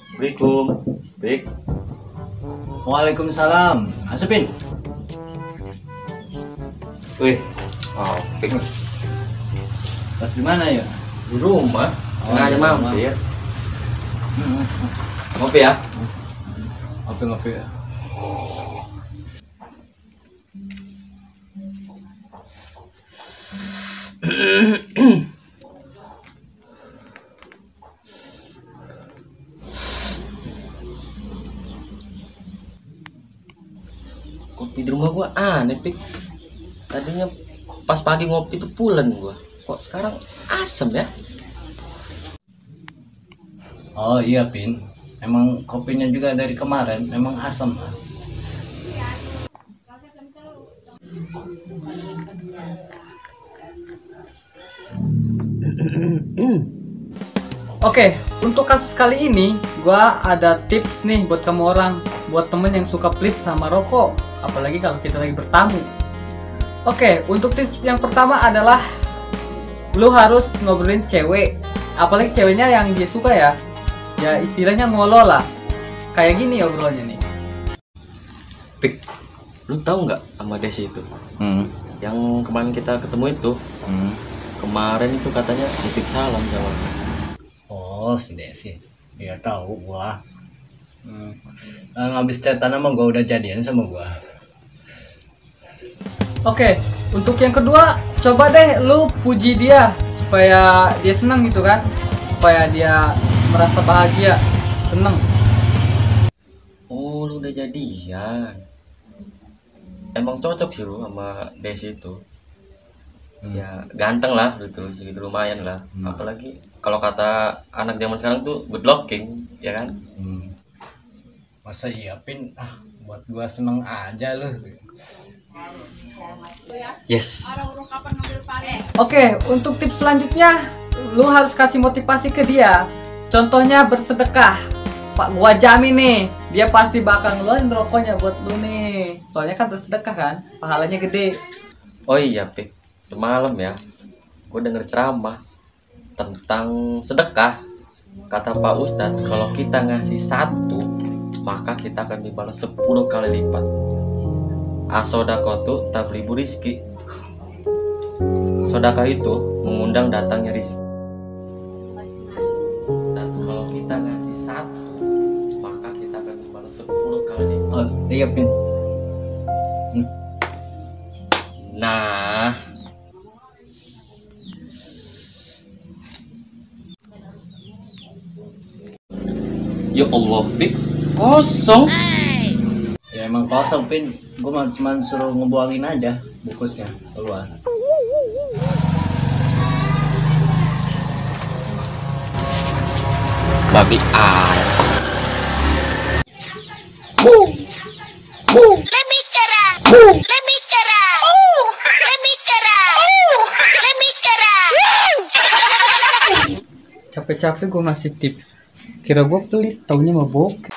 Assalamualaikum. Baik. Waalaikumsalam. Asupin. Wih. Oh, baik. Pas di mana ya? Di rumah. Oh, Sengaja di rumah. mampir. Ngopi ya? Ngopi-ngopi ya. Kopi di rumah gua aneh, Pik. Tadinya pas pagi ngopi tuh pulen gua. Kok sekarang asem ya? Oh iya, Pin. Emang kopinya juga dari kemarin memang asam lah. Oke, untuk kasus kali ini, gua ada tips nih buat kamu orang, buat temen yang suka pelit sama rokok, apalagi kalau kita lagi bertamu. Oke, untuk tips yang pertama adalah lu harus ngobrolin cewek, apalagi ceweknya yang dia suka ya istilahnya ngolol lah. Kayak gini obrolannya nih. Pik, lu tahu nggak sama Desi itu? Yang kemarin kita ketemu itu. Kemarin itu katanya titip salam sama lu. Oh, si Desi. Iya tahu gua. Ngabis chatan sama gua udah jadian sama gua. Oke, untuk yang kedua, coba deh lu puji dia supaya dia senang gitu kan, supaya dia merasa bahagia, seneng. Oh, lu udah jadian. Emang cocok sih lu sama Desi itu. Ya ganteng lah gitu, segitu lumayan lah. Apalagi kalau kata anak zaman sekarang tuh good looking, ya kan? Masa iya, Pin? Buat gua seneng aja lu. Yes. Oke, untuk tips selanjutnya, lu harus kasih motivasi ke dia. Contohnya bersedekah. Pak, gua jamin nih, dia pasti bakal ngeluarin rokoknya buat lu nih. Soalnya kan bersedekah kan, pahalanya gede. Oh iya, Pik. Semalam ya, gue denger ceramah tentang sedekah. Kata Pak Ustadz, kalau kita ngasih satu, maka kita akan dibalas 10 kali lipat. As-sodakotu tablibu rizki. Sodakah itu mengundang datangnya rizki. Dan kalau kita ngasih satu, maka kita akan dibalas 10 kali lipat. Oh, iya, Pin. Nah, ya Allah, Pik, kosong. Ya emang kosong, Pin. Gua cuma suruh ngebuangin aja bungkusnya keluar. Babi ay. Let me try. Let me try. Let me try. Let me try. Capek-capek gue ngasih tips. Kira gue pelit, taunya mabok.